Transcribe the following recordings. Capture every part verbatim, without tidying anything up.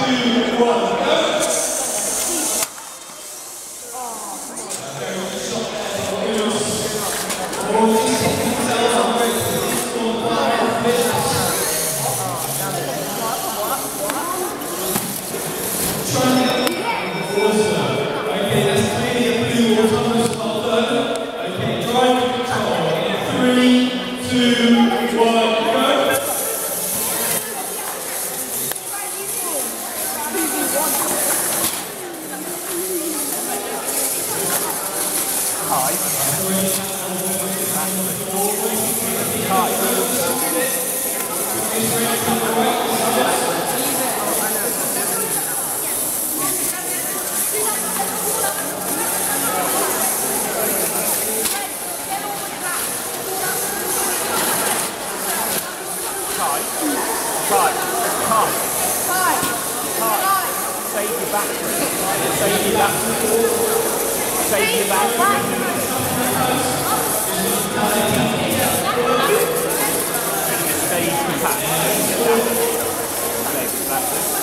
two, one, go! Okay, that's clearly a blue autonomous button. Okay, drive control. In three, two, one, go. Five. Five. Five. Five. Save your battery. Save your battery. Save your battery. Save your battery. Save your battery.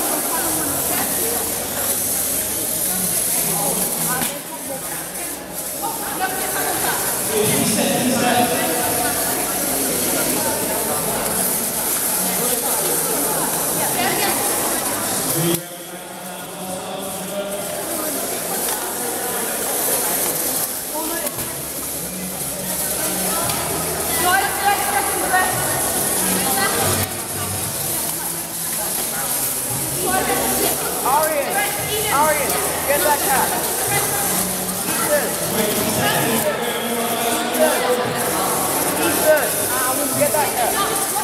Arian, Arian, get that cat. Ethan, Ethan, Ethan, get that cat.